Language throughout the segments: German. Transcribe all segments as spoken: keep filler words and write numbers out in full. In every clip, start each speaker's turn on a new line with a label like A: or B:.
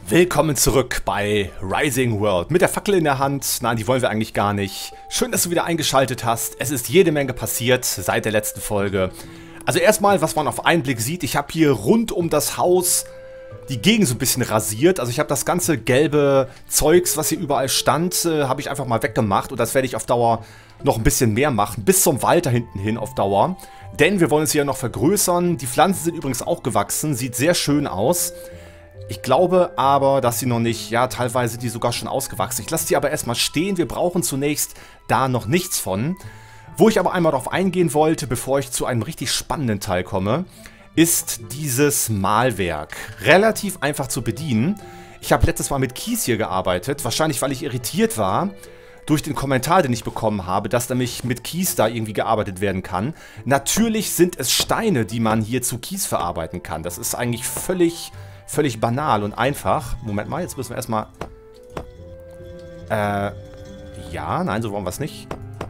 A: Willkommen zurück bei Rising World. Mit der Fackel in der Hand. Nein, die wollen wir eigentlich gar nicht. Schön, dass du wieder eingeschaltet hast. Es ist jede Menge passiert seit der letzten Folge. Also erstmal, was man auf einen Blick sieht. Ich habe hier rund um das Haus die Gegend so ein bisschen rasiert. Also ich habe das ganze gelbe Zeugs, was hier überall stand, äh, habe ich einfach mal weggemacht. Und das werde ich auf Dauer noch ein bisschen mehr machen. Bis zum Wald da hinten hin auf Dauer. Denn wir wollen es hier noch vergrößern. Die Pflanzen sind übrigens auch gewachsen. Sieht sehr schön aus. Ich glaube aber, dass sie noch nicht, ja, teilweise sind die sogar schon ausgewachsen. Ich lasse die aber erstmal stehen. Wir brauchen zunächst da noch nichts von. Wo ich aber einmal darauf eingehen wollte, bevor ich zu einem richtig spannenden Teil komme, ist dieses Malwerk. Relativ einfach zu bedienen. Ich habe letztes Mal mit Kies hier gearbeitet. Wahrscheinlich, weil ich irritiert war durch den Kommentar, den ich bekommen habe, dass nämlich mit Kies da irgendwie gearbeitet werden kann. Natürlich sind es Steine, die man hier zu Kies verarbeiten kann. Das ist eigentlich völlig... Völlig banal und einfach. Moment mal, jetzt müssen wir erstmal... Äh, ja, nein, so wollen wir es nicht.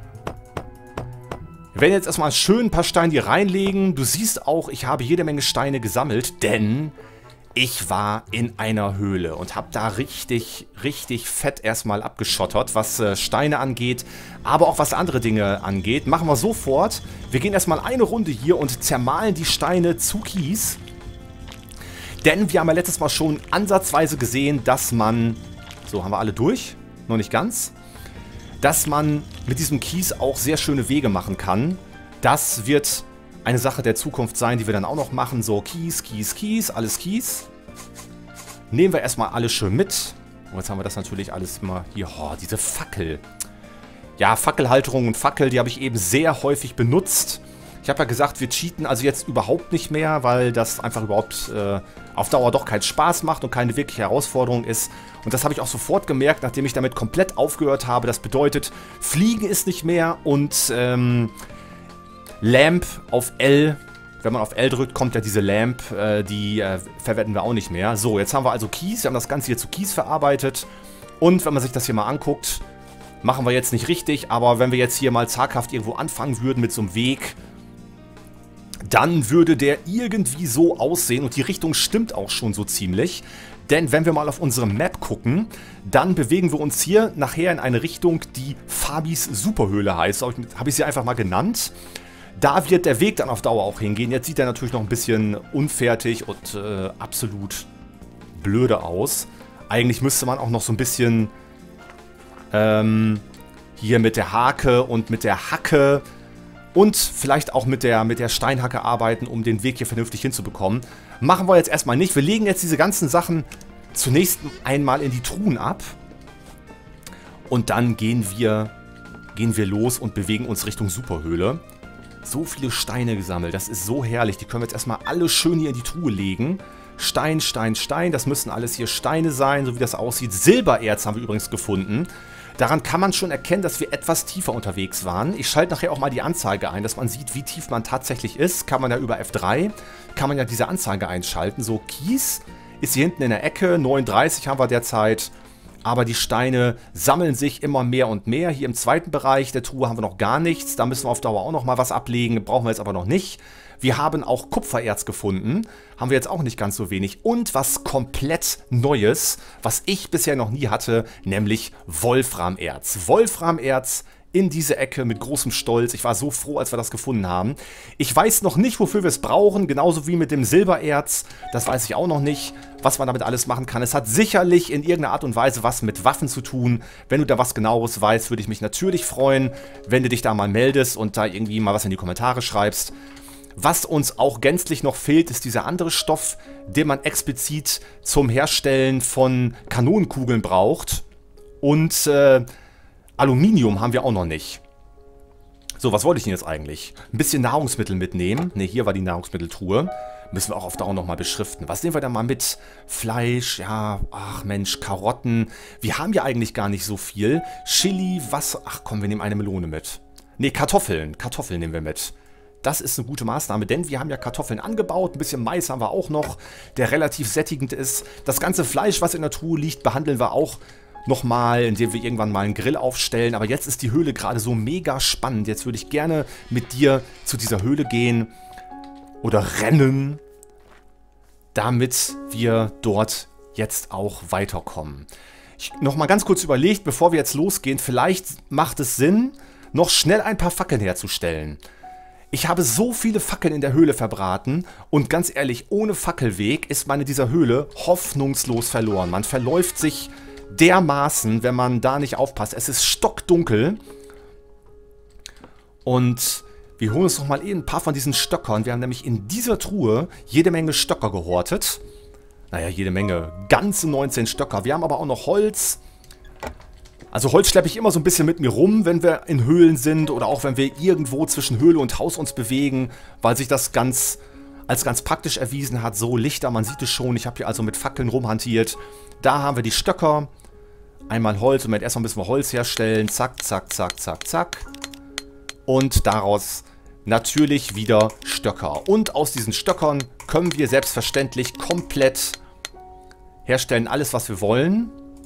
A: Wir werden jetzt erstmal schön ein paar Steine hier reinlegen. Du siehst auch, ich habe jede Menge Steine gesammelt, denn ich war in einer Höhle und habe da richtig, richtig fett erstmal abgeschottert, was äh, Steine angeht, aber auch was andere Dinge angeht. Machen wir sofort. Wir gehen erstmal eine Runde hier und zermahlen die Steine zu Kies. Denn wir haben ja letztes Mal schon ansatzweise gesehen, dass man, so haben wir alle durch, noch nicht ganz, dass man mit diesem Kies auch sehr schöne Wege machen kann. Das wird eine Sache der Zukunft sein, die wir dann auch noch machen. So, Kies, Kies, Kies, alles Kies. Nehmen wir erstmal alles schön mit. Und jetzt haben wir das natürlich alles immer hier. Oh, diese Fackel. Ja, Fackelhalterung und Fackel, die habe ich eben sehr häufig benutzt. Ich habe ja gesagt, wir cheaten also jetzt überhaupt nicht mehr, weil das einfach überhaupt äh, auf Dauer doch keinen Spaß macht und keine wirkliche Herausforderung ist. Und das habe ich auch sofort gemerkt, nachdem ich damit komplett aufgehört habe. Das bedeutet, Fliegen ist nicht mehr und ähm, Lamp auf L, wenn man auf L drückt, kommt ja diese Lamp, äh, die äh, verwenden wir auch nicht mehr. So, jetzt haben wir also Kies, wir haben das Ganze hier zu Kies verarbeitet. Und wenn man sich das hier mal anguckt, machen wir jetzt nicht richtig, aber wenn wir jetzt hier mal zaghaft irgendwo anfangen würden mit so einem Weg, dann würde der irgendwie so aussehen und die Richtung stimmt auch schon so ziemlich. Denn wenn wir mal auf unsere Map gucken, dann bewegen wir uns hier nachher in eine Richtung, die Fabis Superhöhle heißt. Habe ich sie einfach mal genannt. Da wird der Weg dann auf Dauer auch hingehen. Jetzt sieht er natürlich noch ein bisschen unfertig und äh, absolut blöde aus. Eigentlich müsste man auch noch so ein bisschen ähm, hier mit der Hake und mit der Hacke und vielleicht auch mit der, mit der Steinhacke arbeiten, um den Weg hier vernünftig hinzubekommen. Machen wir jetzt erstmal nicht. Wir legen jetzt diese ganzen Sachen zunächst einmal in die Truhen ab. Und dann gehen wir, gehen wir los und bewegen uns Richtung Superhöhle. So viele Steine gesammelt. Das ist so herrlich. Die können wir jetzt erstmal alle schön hier in die Truhe legen. Stein, Stein, Stein. Das müssen alles hier Steine sein, so wie das aussieht. Silbererz haben wir übrigens gefunden. Daran kann man schon erkennen, dass wir etwas tiefer unterwegs waren. Ich schalte nachher auch mal die Anzeige ein, dass man sieht, wie tief man tatsächlich ist. Kann man ja über F drei, kann man ja diese Anzeige einschalten. So, Kies ist hier hinten in der Ecke, neununddreißig haben wir derzeit. Aber die Steine sammeln sich immer mehr und mehr. Hier im zweiten Bereich der Truhe haben wir noch gar nichts. Da müssen wir auf Dauer auch noch mal was ablegen. Brauchen wir jetzt aber noch nicht. Wir haben auch Kupfererz gefunden. Haben wir jetzt auch nicht ganz so wenig. Und was komplett Neues, was ich bisher noch nie hatte, nämlich Wolframerz. Wolframerz in diese Ecke mit großem Stolz. Ich war so froh, als wir das gefunden haben. Ich weiß noch nicht, wofür wir es brauchen. Genauso wie mit dem Silbererz. Das weiß ich auch noch nicht, was man damit alles machen kann. Es hat sicherlich in irgendeiner Art und Weise was mit Waffen zu tun. Wenn du da was Genaueres weißt, würde ich mich natürlich freuen, wenn du dich da mal meldest und da irgendwie mal was in die Kommentare schreibst. Was uns auch gänzlich noch fehlt, ist dieser andere Stoff, den man explizit zum Herstellen von Kanonenkugeln braucht. Und äh, Aluminium haben wir auch noch nicht. So, was wollte ich denn jetzt eigentlich? Ein bisschen Nahrungsmittel mitnehmen. Ne, hier war die Nahrungsmitteltruhe. Müssen wir auch auf Dauer nochmal beschriften. Was nehmen wir da mal mit? Fleisch, ja, ach Mensch, Karotten. Wir haben ja eigentlich gar nicht so viel. Chili, was? Ach komm, wir nehmen eine Melone mit. Ne, Kartoffeln. Kartoffeln nehmen wir mit. Das ist eine gute Maßnahme, denn wir haben ja Kartoffeln angebaut. Ein bisschen Mais haben wir auch noch, der relativ sättigend ist. Das ganze Fleisch, was in der Truhe liegt, behandeln wir auch nochmal, indem wir irgendwann mal einen Grill aufstellen. Aber jetzt ist die Höhle gerade so mega spannend. Jetzt würde ich gerne mit dir zu dieser Höhle gehen oder rennen, damit wir dort jetzt auch weiterkommen. Ich noch mal ganz kurz überlegt, bevor wir jetzt losgehen, vielleicht macht es Sinn, noch schnell ein paar Fackeln herzustellen. Ich habe so viele Fackeln in der Höhle verbraten und ganz ehrlich, ohne Fackelweg ist man in dieser Höhle hoffnungslos verloren. Man verläuft sich dermaßen, wenn man da nicht aufpasst. Es ist stockdunkel und wir holen uns noch mal eben ein paar von diesen Stöckern. Wir haben nämlich in dieser Truhe jede Menge Stöcker gehortet. Naja, jede Menge. Ganze neunzehn Stöcker. Wir haben aber auch noch Holz. Also Holz schleppe ich immer so ein bisschen mit mir rum, wenn wir in Höhlen sind oder auch wenn wir irgendwo zwischen Höhle und Haus uns bewegen, weil sich das ganz als ganz praktisch erwiesen hat. So, Lichter, man sieht es schon. Ich habe hier also mit Fackeln rumhantiert. Da haben wir die Stöcker. Einmal Holz. Und erstmal müssen wir Holz herstellen. Zack, zack, zack, zack, zack. Und daraus natürlich wieder Stöcker. Und aus diesen Stöckern können wir selbstverständlich komplett herstellen, alles was wir wollen.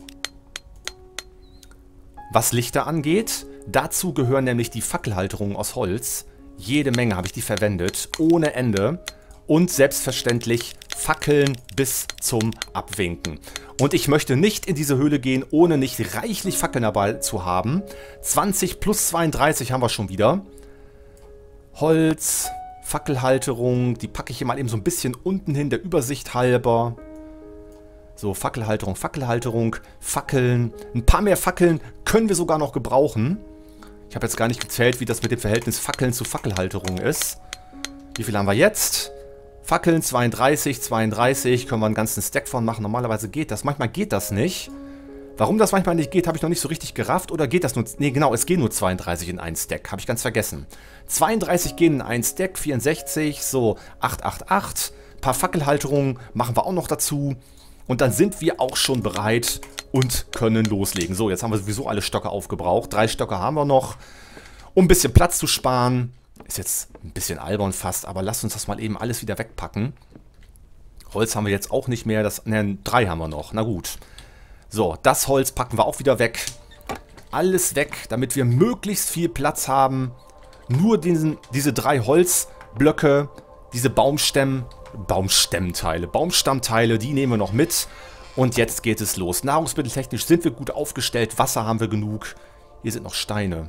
A: Was Lichter angeht, dazu gehören nämlich die Fackelhalterungen aus Holz. Jede Menge habe ich die verwendet, ohne Ende. Und selbstverständlich Fackeln bis zum Abwinken. Und ich möchte nicht in diese Höhle gehen, ohne nicht reichlich Fackeln dabei zu haben. zwanzig plus zweiunddreißig haben wir schon wieder. Holz, Fackelhalterung, die packe ich hier mal eben so ein bisschen unten hin, der Übersicht halber. So, Fackelhalterung, Fackelhalterung, Fackeln. Ein paar mehr Fackeln können wir sogar noch gebrauchen. Ich habe jetzt gar nicht gezählt, wie das mit dem Verhältnis Fackeln zu Fackelhalterung ist. Wie viel haben wir jetzt? Fackeln zweiunddreißig, zweiunddreißig, können wir einen ganzen Stack von machen. Normalerweise geht das, manchmal geht das nicht. Warum das manchmal nicht geht, habe ich noch nicht so richtig gerafft. Oder geht das nur... Ne, genau, es gehen nur zweiunddreißig in einen Stack. Habe ich ganz vergessen. zweiunddreißig gehen in einen Stack, vierundsechzig, so achthundertachtundachtzig. Ein paar Fackelhalterungen machen wir auch noch dazu. Und dann sind wir auch schon bereit und können loslegen. So, jetzt haben wir sowieso alle Stöcke aufgebraucht. Drei Stöcke haben wir noch, um ein bisschen Platz zu sparen. Ist jetzt ein bisschen albern fast, aber lasst uns das mal eben alles wieder wegpacken. Holz haben wir jetzt auch nicht mehr. Das, ne, drei haben wir noch. Na gut. So, das Holz packen wir auch wieder weg. Alles weg, damit wir möglichst viel Platz haben. Nur diesen, diese drei Holzblöcke, diese Baumstämme, Baumstemmteile, Baumstammteile, die nehmen wir noch mit. Und jetzt geht es los. Nahrungsmitteltechnisch sind wir gut aufgestellt. Wasser haben wir genug. Hier sind noch Steine.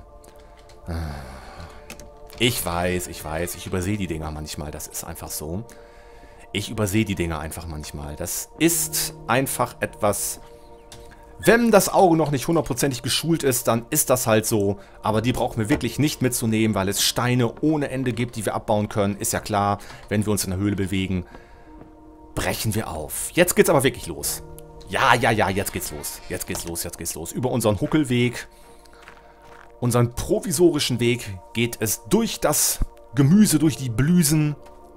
A: Ich weiß, ich weiß, ich übersehe die Dinger manchmal. Das ist einfach so. Ich übersehe die Dinger einfach manchmal. Das ist einfach etwas... Wenn das Auge noch nicht hundertprozentig geschult ist, dann ist das halt so. Aber die brauchen wir wirklich nicht mitzunehmen, weil es Steine ohne Ende gibt, die wir abbauen können. Ist ja klar, wenn wir uns in der Höhle bewegen, brechen wir auf. Jetzt geht's aber wirklich los. Ja, ja, ja, jetzt geht's los. Jetzt geht's los, jetzt geht's los. Über unseren Huckelweg, unseren provisorischen Weg, geht es durch das Gemüse, durch die Blüsen.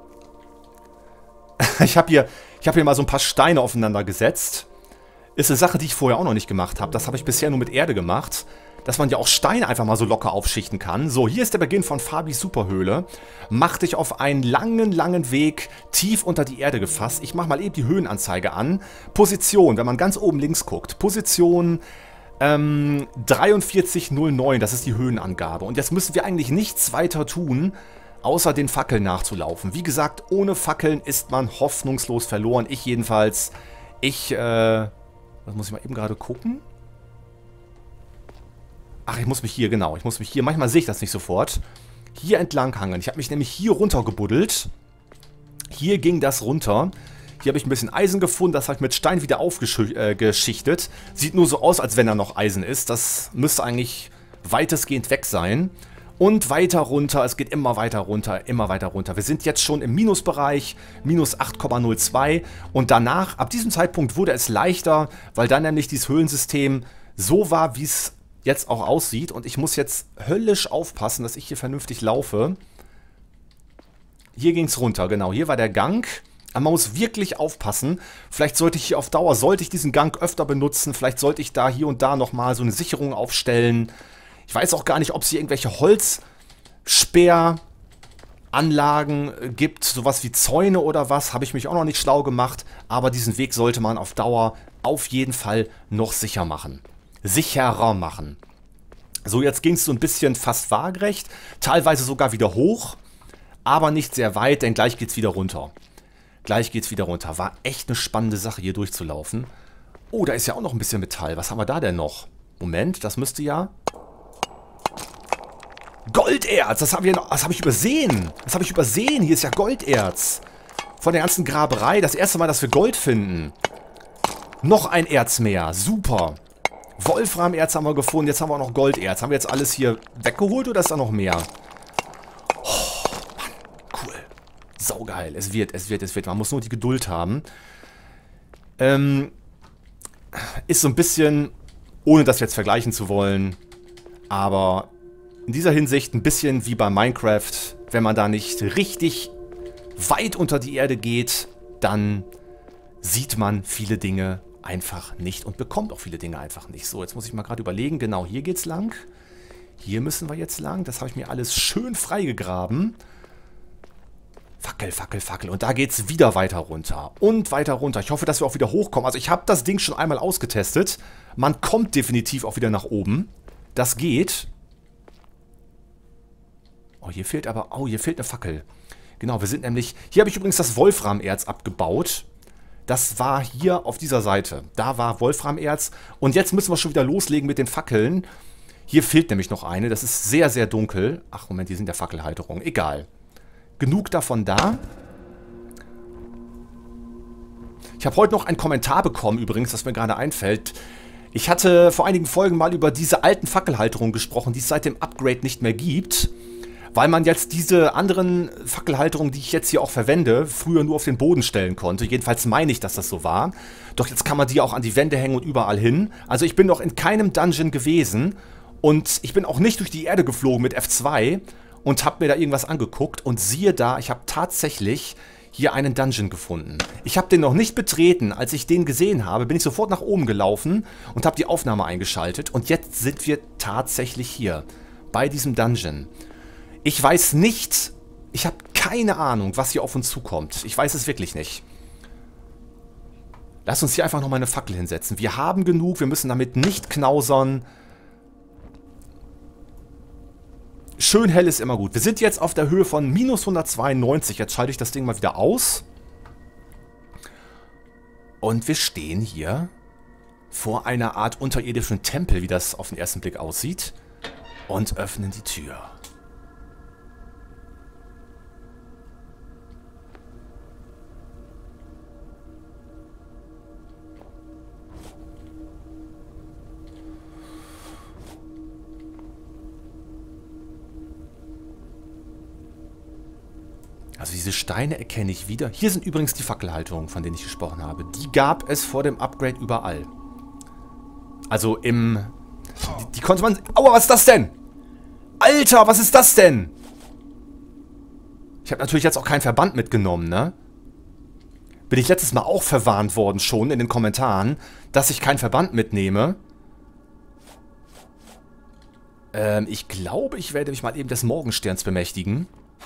A: Ich habe hier, ich hab hier mal so ein paar Steine aufeinander gesetzt. Ist eine Sache, die ich vorher auch noch nicht gemacht habe. Das habe ich bisher nur mit Erde gemacht. Dass man ja auch Steine einfach mal so locker aufschichten kann. So, hier ist der Beginn von Fabis Superhöhle. Mach dich auf einen langen, langen Weg tief unter die Erde gefasst. Ich mache mal eben die Höhenanzeige an. Position, wenn man ganz oben links guckt. Position ähm, dreiundvierzig null neun, das ist die Höhenangabe. Und jetzt müssen wir eigentlich nichts weiter tun, außer den Fackeln nachzulaufen. Wie gesagt, ohne Fackeln ist man hoffnungslos verloren. Ich jedenfalls. Ich, äh... Das muss ich mal eben gerade gucken. Ach, ich muss mich hier, genau. Ich muss mich hier, manchmal sehe ich das nicht sofort. Hier entlang hangeln. Ich habe mich nämlich hier runter gebuddelt. Hier ging das runter. Hier habe ich ein bisschen Eisen gefunden. Das habe ich mit Stein wieder aufgeschichtet. Äh, Sieht nur so aus, als wenn da noch Eisen ist. Das müsste eigentlich weitestgehend weg sein. Und weiter runter, es geht immer weiter runter, immer weiter runter. Wir sind jetzt schon im Minusbereich, minus acht Komma null zwei. Und danach, ab diesem Zeitpunkt wurde es leichter, weil dann nämlich dieses Höhlensystem so war, wie es jetzt auch aussieht. Und ich muss jetzt höllisch aufpassen, dass ich hier vernünftig laufe. Hier ging es runter, genau. Hier war der Gang. Aber man muss wirklich aufpassen. Vielleicht sollte ich hier auf Dauer, sollte ich diesen Gang öfter benutzen. Vielleicht sollte ich da hier und da nochmal so eine Sicherung aufstellen. Ich weiß auch gar nicht, ob es hier irgendwelche Holzsperranlagen gibt, sowas wie Zäune oder was, habe ich mich auch noch nicht schlau gemacht, aber diesen Weg sollte man auf Dauer auf jeden Fall noch sicher machen. Sicherer machen. So, jetzt ging es so ein bisschen fast waagerecht, teilweise sogar wieder hoch, aber nicht sehr weit, denn gleich geht es wieder runter. Gleich geht's wieder runter. War echt eine spannende Sache, hier durchzulaufen. Oh, da ist ja auch noch ein bisschen Metall. Was haben wir da denn noch? Moment, das müsste ja... Golderz! Das habe ich, das hab ich übersehen. Das habe ich übersehen. Hier ist ja Golderz. Von der ganzen Graberei. Das erste Mal, dass wir Gold finden. Noch ein Erz mehr. Super. Wolframerz haben wir gefunden. Jetzt haben wir auch noch Golderz. Haben wir jetzt alles hier weggeholt oder ist da noch mehr? Oh, Mann. Cool. Saugeil. Es wird, es wird, es wird. Man muss nur die Geduld haben. Ähm... Ist so ein bisschen, ohne das jetzt vergleichen zu wollen, aber in dieser Hinsicht ein bisschen wie bei Minecraft. Wenn man da nicht richtig weit unter die Erde geht, dann sieht man viele Dinge einfach nicht und bekommt auch viele Dinge einfach nicht. So, jetzt muss ich mal gerade überlegen. Genau, hier geht's lang. Hier müssen wir jetzt lang. Das habe ich mir alles schön freigegraben. Fackel, Fackel, Fackel. Und da geht es wieder weiter runter. Und weiter runter. Ich hoffe, dass wir auch wieder hochkommen. Also ich habe das Ding schon einmal ausgetestet. Man kommt definitiv auch wieder nach oben. Das geht. Oh, hier fehlt aber... Oh, hier fehlt eine Fackel. Genau, wir sind nämlich... Hier habe ich übrigens das Wolframerz abgebaut. Das war hier auf dieser Seite. Da war Wolframerz. Und jetzt müssen wir schon wieder loslegen mit den Fackeln. Hier fehlt nämlich noch eine. Das ist sehr, sehr dunkel. Ach, Moment, die sind der Fackelhalterung. Egal. Genug davon da. Ich habe heute noch einen Kommentar bekommen, übrigens, was mir gerade einfällt. Ich hatte vor einigen Folgen mal über diese alten Fackelhalterungen gesprochen, die es seit dem Upgrade nicht mehr gibt. Weil man jetzt diese anderen Fackelhalterungen, die ich jetzt hier auch verwende, früher nur auf den Boden stellen konnte. Jedenfalls meine ich, dass das so war. Doch jetzt kann man die auch an die Wände hängen und überall hin. Also ich bin noch in keinem Dungeon gewesen. Und ich bin auch nicht durch die Erde geflogen mit F zwei. Und habe mir da irgendwas angeguckt und siehe da, ich habe tatsächlich hier einen Dungeon gefunden. Ich habe den noch nicht betreten. Als ich den gesehen habe, bin ich sofort nach oben gelaufen und habe die Aufnahme eingeschaltet. Und jetzt sind wir tatsächlich hier, bei diesem Dungeon. Ich weiß nicht, ich habe keine Ahnung, was hier auf uns zukommt. Ich weiß es wirklich nicht. Lass uns hier einfach nochmal eine Fackel hinsetzen. Wir haben genug, wir müssen damit nicht knausern. Schön hell ist immer gut. Wir sind jetzt auf der Höhe von minus hundertzweiundneunzig. Jetzt schalte ich das Ding mal wieder aus. Und wir stehen hier vor einer Art unterirdischen Tempel, wie das auf den ersten Blick aussieht. Und öffnen die Tür. Also diese Steine erkenne ich wieder. Hier sind übrigens die Fackelhalterungen, von denen ich gesprochen habe. Die gab es vor dem Upgrade überall. Also im... Die, die konnte man... Aua, was ist das denn? Alter, was ist das denn? Ich habe natürlich jetzt auch keinen Verband mitgenommen, ne? Bin ich letztes Mal auch verwarnt worden schon in den Kommentaren, dass ich keinen Verband mitnehme. Ähm, ich glaube, ich werde mich mal eben des Morgensterns bemächtigen.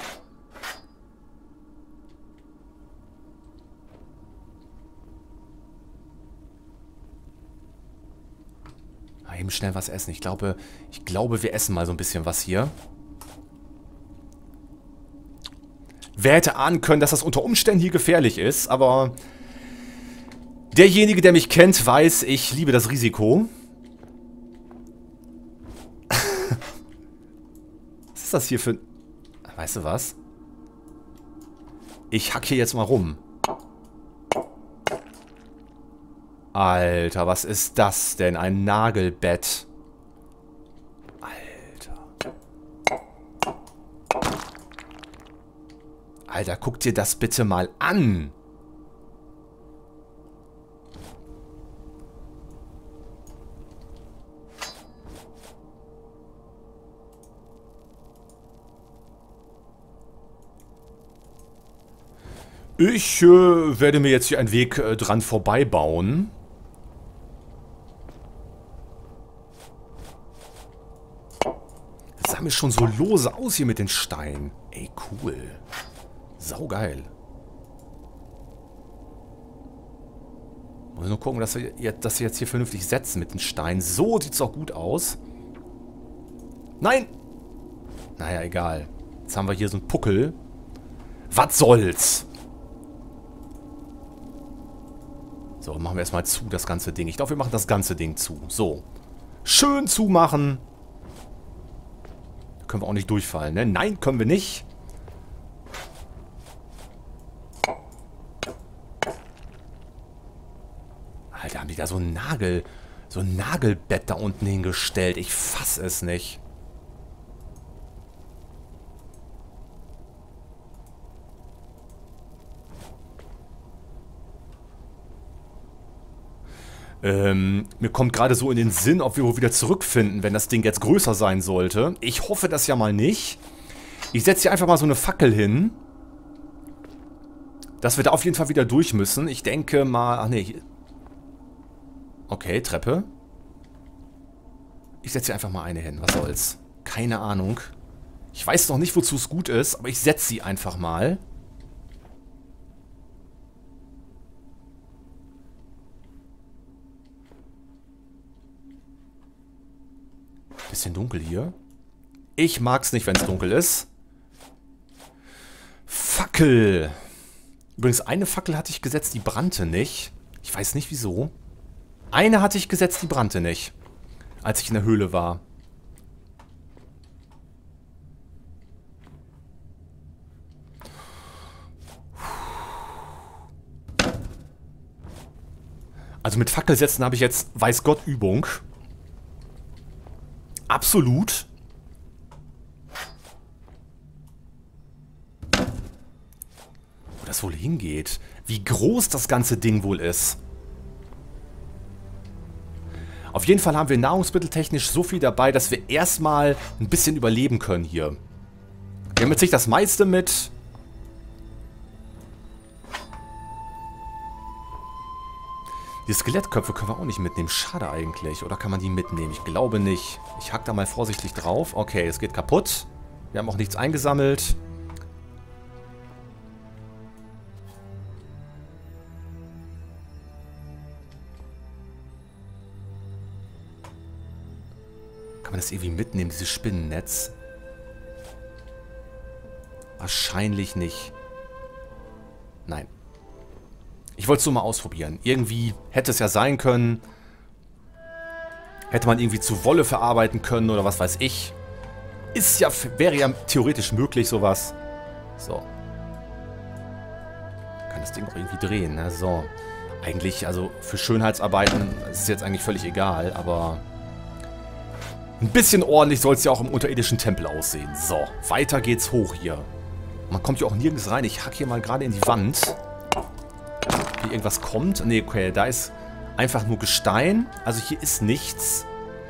A: Eben schnell was essen. Ich glaube, ich glaube, wir essen mal so ein bisschen was hier. Wer hätte ahnen können, dass das unter Umständen hier gefährlich ist, aber derjenige, der mich kennt, weiß, ich liebe das Risiko. Was ist das hier für... Weißt du was? Ich hack hier jetzt mal rum. Alter, was ist das denn? Ein Nagelbett. Alter. Alter, guck dir das bitte mal an. Ich äh, werde mir jetzt hier einen Weg äh, dran vorbei bauen. Das sah mir schon so lose aus hier mit den Steinen. Ey, cool. Saugeil. Muss nur gucken, dass wir, dass wir jetzt hier vernünftig setzen mit den Steinen. So sieht es auch gut aus. Nein! Naja, egal. Jetzt haben wir hier so einen Puckel. Was soll's? So, machen wir erstmal zu, das ganze Ding. Ich glaube, wir machen das ganze Ding zu. So. Schön zumachen. Da können wir auch nicht durchfallen, ne? Nein, können wir nicht. Alter, haben die da so ein Nagel... So ein Nagelbett da unten hingestellt. Ich fass es nicht. Ähm, mir kommt gerade so in den Sinn, ob wir wohl wieder zurückfinden, wenn das Ding jetzt größer sein sollte. Ich hoffe das ja mal nicht. Ich setze hier einfach mal so eine Fackel hin. Dass wir da auf jeden Fall wieder durch müssen. Ich denke mal... Ach nee. Okay, Treppe. Ich setze hier einfach mal eine hin. Was soll's? Keine Ahnung. Ich weiß noch nicht, wozu es gut ist, aber ich setze sie einfach mal. Bisschen dunkel hier. Ich mag's nicht, wenn es dunkel ist. Fackel. Übrigens, eine Fackel hatte ich gesetzt, die brannte nicht. Ich weiß nicht, wieso. Eine hatte ich gesetzt, die brannte nicht. Als ich in der Höhle war. Also mit Fackelsetzen habe ich jetzt, weiß Gott, Übung. Absolut. Wo das wohl hingeht. Wie groß das ganze Ding wohl ist. Auf jeden Fall haben wir nahrungsmitteltechnisch so viel dabei, dass wir erstmal ein bisschen überleben können hier. Wir haben jetzt nicht das meiste mit. Die Skelettköpfe können wir auch nicht mitnehmen. Schade eigentlich. Oder kann man die mitnehmen? Ich glaube nicht. Ich hack da mal vorsichtig drauf. Okay, es geht kaputt. Wir haben auch nichts eingesammelt. Kann man das irgendwie mitnehmen, dieses Spinnennetz? Wahrscheinlich nicht. Nein. Ich wollte es nur mal ausprobieren. Irgendwie hätte es ja sein können. Hätte man irgendwie zu Wolle verarbeiten können oder was weiß ich. Ist ja, wäre ja theoretisch möglich, sowas. So. Kann das Ding auch irgendwie drehen, ne? So. Eigentlich, also für Schönheitsarbeiten ist es jetzt eigentlich völlig egal, aber ein bisschen ordentlich soll es ja auch im unterirdischen Tempel aussehen. So, weiter geht's hoch hier. Man kommt ja auch nirgends rein. Ich hack hier mal gerade in die Wand. Hier irgendwas kommt. Ne, okay, da ist einfach nur Gestein. Also hier ist nichts.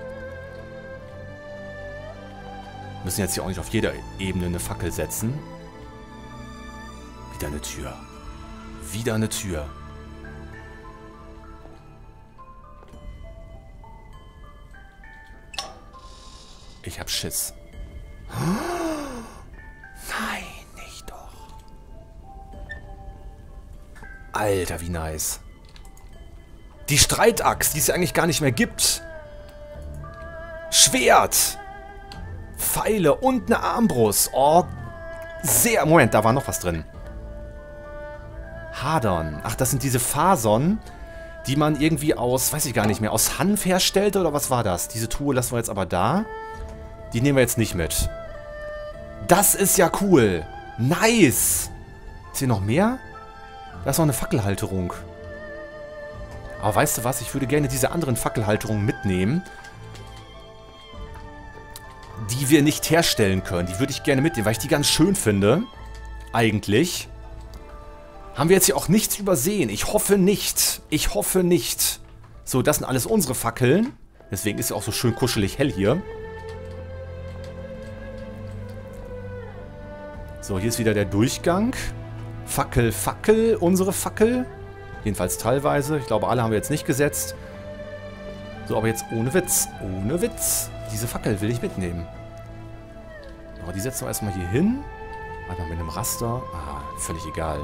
A: Wir müssen jetzt hier auch nicht auf jeder Ebene eine Fackel setzen. Wieder eine Tür. Wieder eine Tür. Ich hab Schiss. Nein, nicht doch. Alter, wie nice. Die Streitaxt, die es ja eigentlich gar nicht mehr gibt. Schwert. Pfeile und eine Armbrust. Oh, sehr... Moment, da war noch was drin. Hadern. Ach, das sind diese Fasern, die man irgendwie aus, weiß ich gar nicht mehr, aus Hanf herstellte oder was war das? Diese Truhe lassen wir jetzt aber da. Die nehmen wir jetzt nicht mit. Das ist ja cool. Nice. Ist hier noch mehr? Da ist noch eine Fackelhalterung. Aber weißt du was? Ich würde gerne diese anderen Fackelhalterungen mitnehmen. Die wir nicht herstellen können. Die würde ich gerne mitnehmen, weil ich die ganz schön finde. Eigentlich. Haben wir jetzt hier auch nichts übersehen? Ich hoffe nicht. Ich hoffe nicht. So, das sind alles unsere Fackeln. Deswegen ist es auch so schön kuschelig hell hier. So, hier ist wieder der Durchgang. Fackel, Fackel, unsere Fackel. Jedenfalls teilweise. Ich glaube, alle haben wir jetzt nicht gesetzt. So, aber jetzt ohne Witz. Ohne Witz. Diese Fackel will ich mitnehmen. Aber die setzen wir erstmal hier hin. Einmal mit einem Raster. Ah, völlig egal.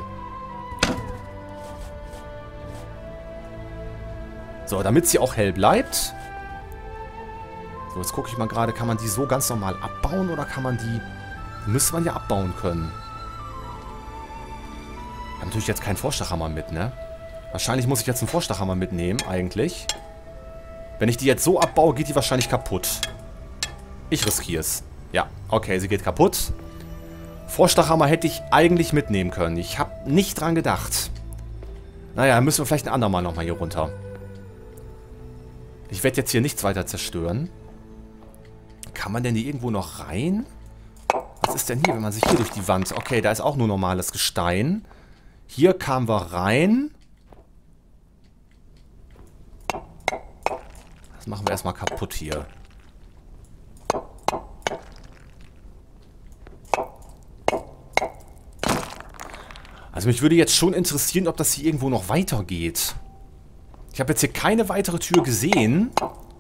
A: So, damit sie auch hell bleibt. So, jetzt gucke ich mal gerade, kann man die so ganz normal abbauen oder kann man die... Die müsste man ja abbauen können. Ich habe natürlich jetzt keinen Vorschlaghammer mit, ne? Wahrscheinlich muss ich jetzt einen Vorstachhammer mitnehmen, eigentlich. Wenn ich die jetzt so abbaue, geht die wahrscheinlich kaputt. Ich riskiere es. Ja, okay, sie geht kaputt. Vorstachhammer hätte ich eigentlich mitnehmen können. Ich habe nicht dran gedacht. Naja, müssen wir vielleicht ein andermal nochmal hier runter. Ich werde jetzt hier nichts weiter zerstören. Kann man denn hier irgendwo noch rein? Was ist denn hier, wenn man sich hier durch die Wand... Okay, da ist auch nur normales Gestein. Hier kamen wir rein. Das machen wir erstmal kaputt hier. Also mich würde jetzt schon interessieren, ob das hier irgendwo noch weitergeht. Ich habe jetzt hier keine weitere Tür gesehen.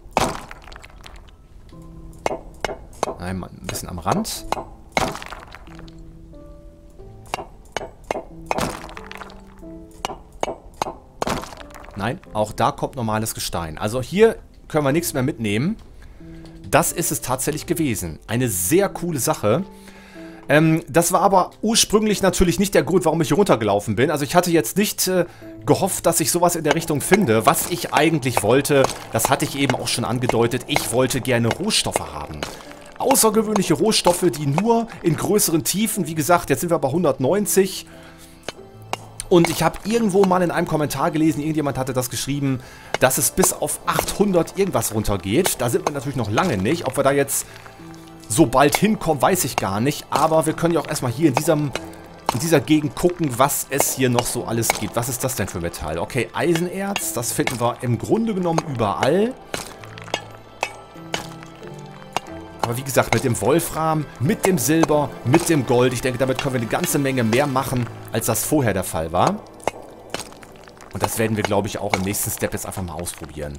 A: Nein, ein bisschen am Rand. Nein, auch da kommt normales Gestein. Also hier können wir nichts mehr mitnehmen. Das ist es tatsächlich gewesen. Eine sehr coole Sache. Ähm, das war aber ursprünglich natürlich nicht der Grund, warum ich hier runtergelaufen bin. Also ich hatte jetzt nicht äh, gehofft, dass ich sowas in der Richtung finde. Was ich eigentlich wollte, das hatte ich eben auch schon angedeutet, ich wollte gerne Rohstoffe haben. Außergewöhnliche Rohstoffe, die nur in größeren Tiefen, wie gesagt, jetzt sind wir bei hundertneunzig. Und ich habe irgendwo mal in einem Kommentar gelesen, irgendjemand hatte das geschrieben, dass es bis auf achthundert irgendwas runtergeht. Da sind wir natürlich noch lange nicht. Ob wir da jetzt so bald hinkommen, weiß ich gar nicht. Aber wir können ja auch erstmal hier in, diesem, in dieser Gegend gucken, was es hier noch so alles gibt. Was ist das denn für Metall? Okay, Eisenerz, das finden wir im Grunde genommen überall. Aber wie gesagt, mit dem Wolfram, mit dem Silber, mit dem Gold, ich denke, damit können wir eine ganze Menge mehr machen, als das vorher der Fall war. Und das werden wir, glaube ich, auch im nächsten Step jetzt einfach mal ausprobieren.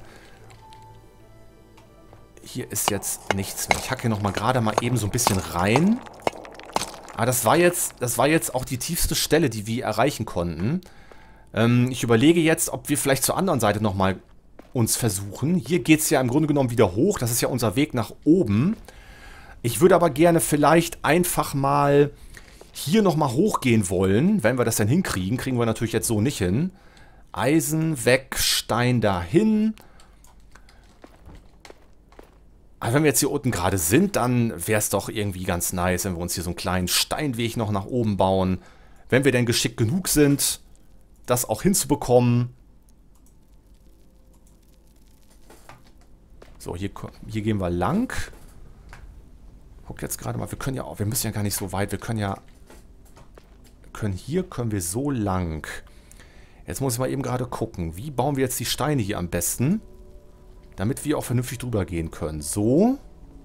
A: Hier ist jetzt nichts mehr. Ich hacke hier nochmal gerade mal eben so ein bisschen rein. Aber das war jetzt, das war jetzt auch die tiefste Stelle, die wir erreichen konnten. Ähm, ich überlege jetzt, ob wir vielleicht zur anderen Seite nochmal uns versuchen. Hier geht es ja im Grunde genommen wieder hoch. Das ist ja unser Weg nach oben. Ich würde aber gerne vielleicht einfach mal hier nochmal hochgehen wollen. Wenn wir das dann hinkriegen, kriegen wir natürlich jetzt so nicht hin. Eisen weg, Stein dahin. Aber wenn wir jetzt hier unten gerade sind, dann wäre es doch irgendwie ganz nice, wenn wir uns hier so einen kleinen Steinweg noch nach oben bauen. Wenn wir denn geschickt genug sind, das auch hinzubekommen. So, hier, hier gehen wir lang. Guck jetzt gerade mal, wir können ja auch, wir müssen ja gar nicht so weit, wir können ja, können hier können wir so lang. Jetzt muss ich mal eben gerade gucken, wie bauen wir jetzt die Steine hier am besten, damit wir auch vernünftig drüber gehen können. So.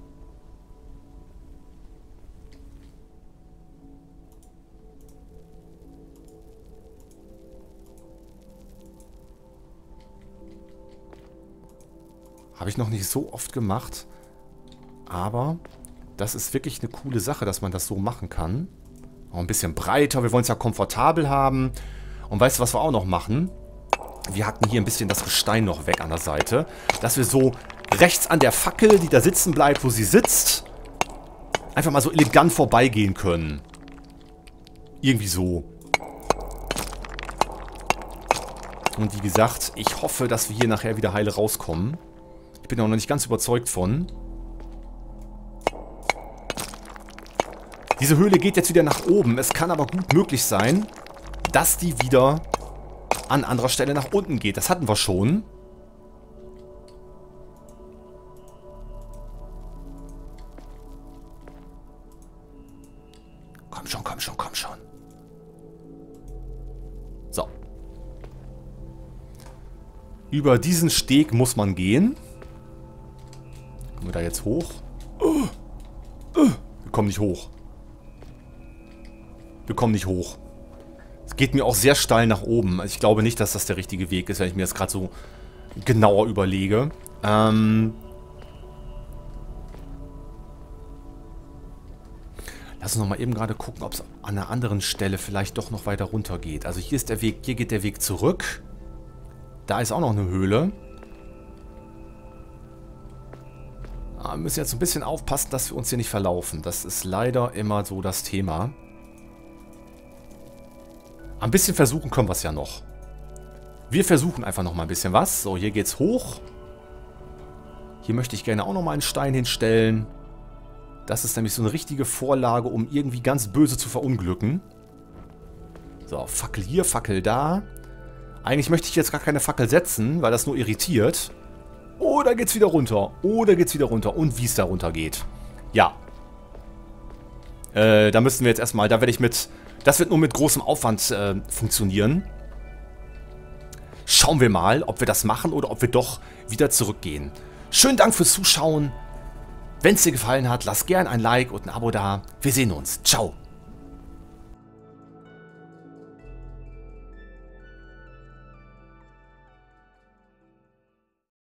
A: Habe ich noch nicht so oft gemacht, aber das ist wirklich eine coole Sache, dass man das so machen kann. Auch ein bisschen breiter, wir wollen es ja komfortabel haben. Und weißt du, was wir auch noch machen? Wir hatten hier ein bisschen das Gestein noch weg an der Seite, dass wir so rechts an der Fackel, die da sitzen bleibt, wo sie sitzt, einfach mal so elegant vorbeigehen können. Irgendwie so. Und wie gesagt, ich hoffe, dass wir hier nachher wieder heile rauskommen. Ich bin auch noch nicht ganz überzeugt von. Diese Höhle geht jetzt wieder nach oben. Es kann aber gut möglich sein, dass die wieder an anderer Stelle nach unten geht. Das hatten wir schon. Komm schon, komm schon, komm schon. So. Über diesen Steg muss man gehen. Kommen wir da jetzt hoch? Wir kommen nicht hoch. Wir kommen nicht hoch. Es geht mir auch sehr steil nach oben. Ich glaube nicht, dass das der richtige Weg ist, wenn ich mir das gerade so genauer überlege. Ähm Lass uns noch mal eben gerade gucken, ob es an einer anderen Stelle vielleicht doch noch weiter runter geht. Also hier ist der Weg, hier geht der Weg zurück. Da ist auch noch eine Höhle. Aber wir müssen jetzt ein bisschen aufpassen, dass wir uns hier nicht verlaufen. Das ist leider immer so das Thema. Ein bisschen versuchen können wir es ja noch. Wir versuchen einfach noch mal ein bisschen was. So, hier geht's hoch. Hier möchte ich gerne auch noch mal einen Stein hinstellen. Das ist nämlich so eine richtige Vorlage, um irgendwie ganz böse zu verunglücken. So, Fackel hier, Fackel da. Eigentlich möchte ich jetzt gar keine Fackel setzen, weil das nur irritiert. Oh, da geht's wieder runter. Oh, da geht's wieder runter. Und wie es da runter geht. Ja. Äh, da müssen wir jetzt erstmal, da werde ich mit, das wird nur mit großem Aufwand äh, funktionieren. Schauen wir mal, ob wir das machen oder ob wir doch wieder zurückgehen. Schönen Dank fürs Zuschauen. Wenn es dir gefallen hat, lass gern ein Like und ein Abo da. Wir sehen uns. Ciao.